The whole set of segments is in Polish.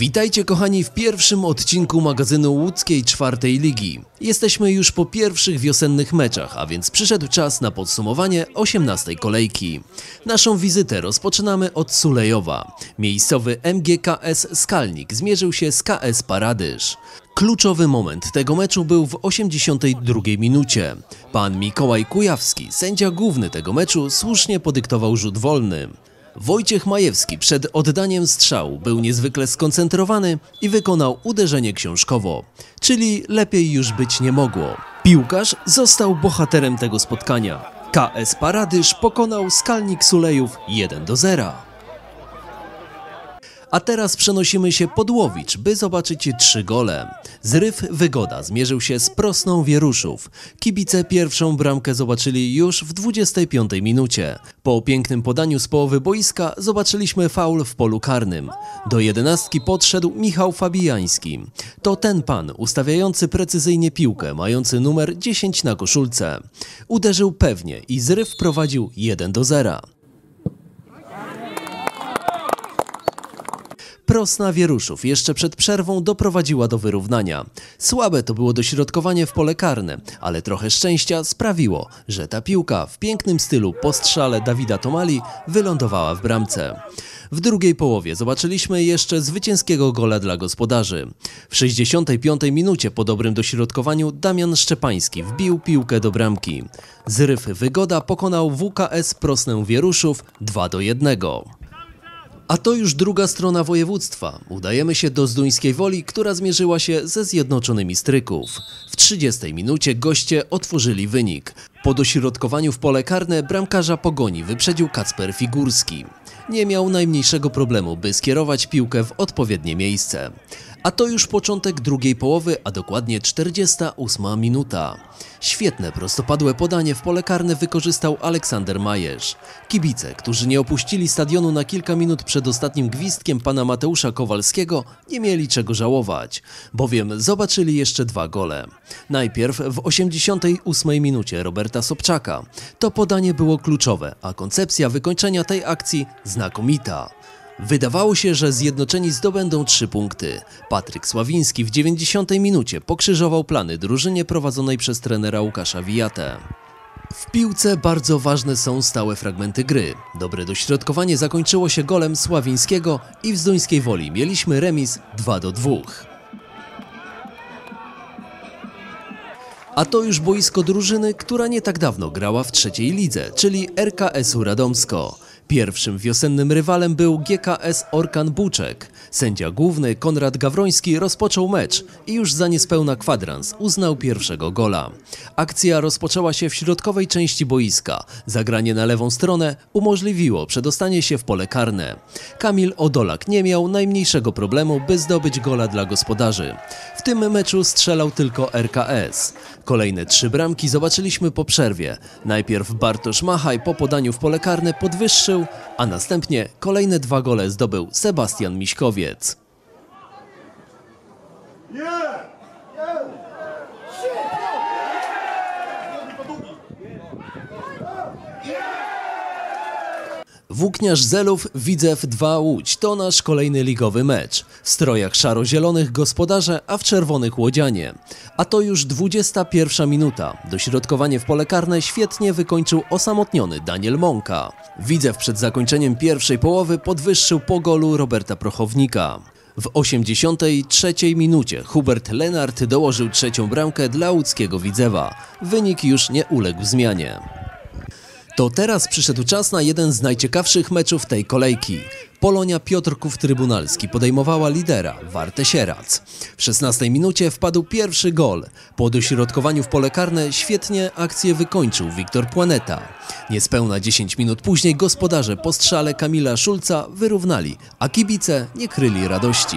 Witajcie kochani w pierwszym odcinku magazynu łódzkiej czwartej ligi. Jesteśmy już po pierwszych wiosennych meczach, a więc przyszedł czas na podsumowanie 18 kolejki. Naszą wizytę rozpoczynamy od Sulejowa. Miejscowy MGKS Skalnik zmierzył się z KS Paradyż. Kluczowy moment tego meczu był w 82 minucie. Pan Mikołaj Kujawski, sędzia główny tego meczu, słusznie podyktował rzut wolny. Wojciech Majewski przed oddaniem strzału był niezwykle skoncentrowany i wykonał uderzenie książkowo, czyli lepiej już być nie mogło. Piłkarz został bohaterem tego spotkania. KS Paradyż pokonał Skalnik Sulejów 1-0. A teraz przenosimy się pod Łowicz, by zobaczyć 3 gole. Zryw Wygoda zmierzył się z Prosną Wieruszów. Kibice pierwszą bramkę zobaczyli już w 25 minucie. Po pięknym podaniu z połowy boiska zobaczyliśmy faul w polu karnym. Do 11 podszedł Michał Fabijański. To ten pan ustawiający precyzyjnie piłkę, mający numer 10 na koszulce. Uderzył pewnie i zryw prowadził 1-0. Prosna Wieruszów jeszcze przed przerwą doprowadziła do wyrównania. Słabe to było dośrodkowanie w pole karne, ale trochę szczęścia sprawiło, że ta piłka w pięknym stylu po strzale Dawida Tomali wylądowała w bramce. W drugiej połowie zobaczyliśmy jeszcze zwycięskiego gola dla gospodarzy. W 65 minucie po dobrym dośrodkowaniu Damian Szczepański wbił piłkę do bramki. Zryw Wygoda pokonał WKS Prosnę Wieruszów 2-1. A to już druga strona województwa. Udajemy się do Zduńskiej Woli, która zmierzyła się ze Zjednoczonymi Stryków. W 30 minucie goście otworzyli wynik. Po dośrodkowaniu w pole karne bramkarza Pogoni wyprzedził Kacper Figurski. Nie miał najmniejszego problemu, by skierować piłkę w odpowiednie miejsce. A to już początek drugiej połowy, a dokładnie 48 minuta. Świetne prostopadłe podanie w pole karne wykorzystał Aleksander Majerz. Kibice, którzy nie opuścili stadionu na kilka minut przed ostatnim gwizdkiem pana Mateusza Kowalskiego, nie mieli czego żałować, bowiem zobaczyli jeszcze 2 gole. Najpierw w 88 minucie Roberta Sobczaka. To podanie było kluczowe, a koncepcja wykończenia tej akcji znakomita. Wydawało się, że Zjednoczeni zdobędą 3 punkty. Patryk Sławiński w 90 minucie pokrzyżował plany drużynie prowadzonej przez trenera Łukasza Wijatę. W piłce bardzo ważne są stałe fragmenty gry. Dobre dośrodkowanie zakończyło się golem Sławińskiego i w Zduńskiej Woli mieliśmy remis 2-2. A to już boisko drużyny, która nie tak dawno grała w trzeciej lidze, czyli RKS-u Radomsko. Pierwszym wiosennym rywalem był GKS Orkan Buczek. Sędzia główny Konrad Gawroński rozpoczął mecz i już za niespełna kwadrans uznał pierwszego gola. Akcja rozpoczęła się w środkowej części boiska. Zagranie na lewą stronę umożliwiło przedostanie się w pole karne. Kamil Odolak nie miał najmniejszego problemu, by zdobyć gola dla gospodarzy. W tym meczu strzelał tylko RKS. Kolejne 3 bramki zobaczyliśmy po przerwie. Najpierw Bartosz Machaj po podaniu w pole karne podwyższył, a następnie kolejne 2 gole zdobył Sebastian Miśkowiec. Włókniarz Zelów Widzew 2 Łódź to nasz kolejny ligowy mecz. W strojach szaro-zielonych gospodarze, a w czerwonych łodzianie. A to już 21 minuta. Dośrodkowanie w pole karne świetnie wykończył osamotniony Daniel Mąka. Widzew przed zakończeniem pierwszej połowy podwyższył po golu Roberta Prochownika. W 83 minucie Hubert Lenart dołożył 3. bramkę dla łódzkiego Widzewa. Wynik już nie uległ zmianie. To teraz przyszedł czas na jeden z najciekawszych meczów tej kolejki. Polonia Piotrków Trybunalski podejmowała lidera, Wartę Sierac. W 16 minucie wpadł pierwszy gol. Po dośrodkowaniu w pole karne świetnie akcję wykończył Wiktor Płaneta. Niespełna 10 minut później gospodarze po strzale Kamila Szulca wyrównali, a kibice nie kryli radości.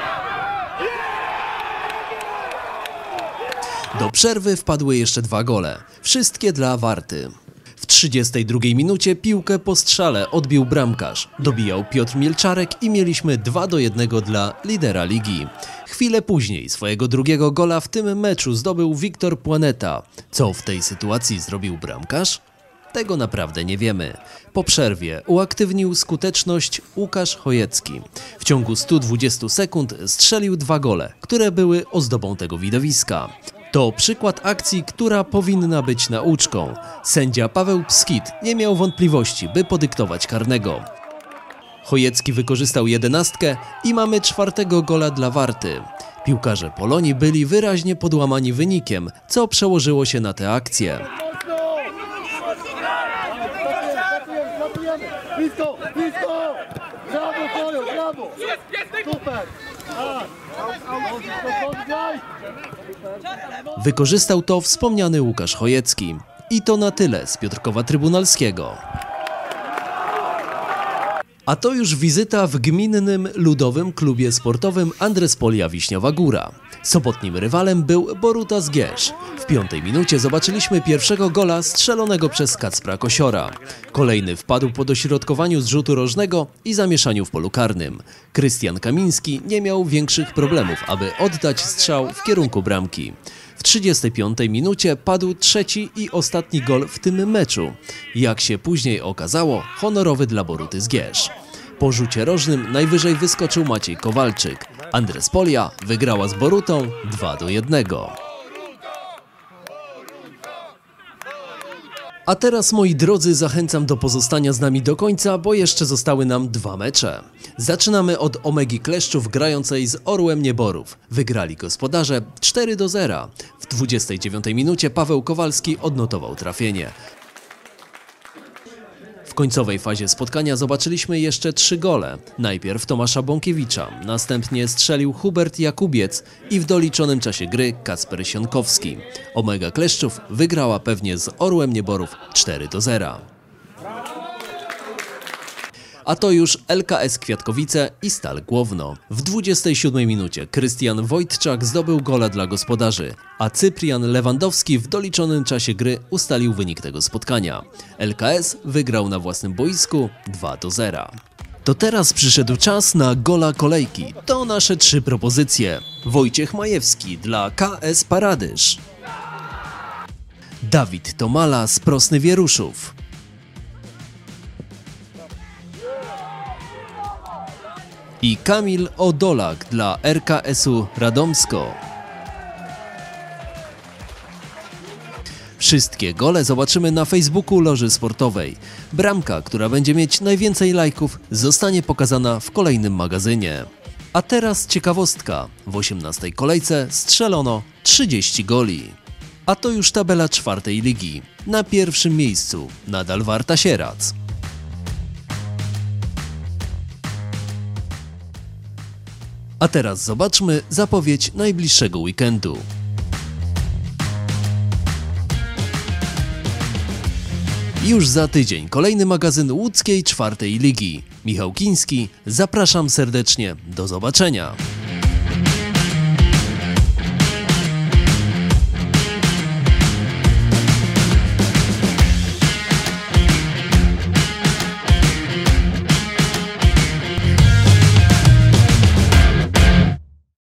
Do przerwy wpadły jeszcze 2 gole. Wszystkie dla Warty. W 32 minucie piłkę po strzale odbił bramkarz. Dobijał Piotr Mielczarek i mieliśmy 2-1 dla lidera ligi. Chwilę później swojego drugiego gola w tym meczu zdobył Wiktor Płaneta. Co w tej sytuacji zrobił bramkarz? Tego naprawdę nie wiemy. Po przerwie uaktywnił skuteczność Łukasz Chojecki. W ciągu 120 sekund strzelił 2 gole, które były ozdobą tego widowiska. To przykład akcji, która powinna być nauczką. Sędzia Paweł Pskit nie miał wątpliwości, by podyktować karnego. Chojecki wykorzystał 11 i mamy 4. gola dla Warty. Piłkarze Polonii byli wyraźnie podłamani wynikiem, co przełożyło się na tę akcję. Blisko! Blisko! Brawo, Kojo, brawo! Super! Wykorzystał to wspomniany Łukasz Chojecki. I to na tyle z Piotrkowa Trybunalskiego. A to już wizyta w gminnym ludowym klubie sportowym Andrespolia Wiśniowa Góra. Sobotnim rywalem był Boruta Zgierz. W 5. minucie zobaczyliśmy pierwszego gola strzelonego przez Kacpra Kosiora. Kolejny wpadł po dośrodkowaniu z rzutu rożnego i zamieszaniu w polu karnym. Krystian Kamiński nie miał większych problemów, aby oddać strzał w kierunku bramki. W 35. minucie padł 3. i ostatni gol w tym meczu. Jak się później okazało, honorowy dla Boruty Zgierz. Po rzucie rożnym najwyżej wyskoczył Maciej Kowalczyk. Andrespolia wygrała z Borutą 2-1. A teraz, moi drodzy, zachęcam do pozostania z nami do końca, bo jeszcze zostały nam 2 mecze. Zaczynamy od Omegi Kleszczów grającej z Orłem Nieborów. Wygrali gospodarze 4-0. W 29 minucie Paweł Kowalski odnotował trafienie. W końcowej fazie spotkania zobaczyliśmy jeszcze 3 gole. Najpierw Tomasza Bąkiewicza, następnie strzelił Hubert Jakubiec i w doliczonym czasie gry Kacper Sionkowski. Omega Kleszczów wygrała pewnie z Orłem Nieborów 4-0. A to już LKS Kwiatkowice i Stal Głowno. W 27 minucie Krystian Wojtczak zdobył gola dla gospodarzy, a Cyprian Lewandowski w doliczonym czasie gry ustalił wynik tego spotkania. LKS wygrał na własnym boisku 2-0. To teraz przyszedł czas na gola kolejki. To nasze 3 propozycje. Wojciech Majewski dla KS Paradyż. Dawid Tomala z Prosny Wieruszów. I Kamil Odolak dla RKS-u Radomsko. Wszystkie gole zobaczymy na Facebooku Loży Sportowej. Bramka, która będzie mieć najwięcej lajków, zostanie pokazana w kolejnym magazynie. A teraz ciekawostka. W 18. kolejce strzelono 30 goli. A to już tabela 4. ligi. Na pierwszym miejscu nadal Warta Sierac. A teraz zobaczmy zapowiedź najbliższego weekendu. Już za tydzień kolejny magazyn łódzkiej 4. ligi. Michał Kiński, zapraszam serdecznie, do zobaczenia.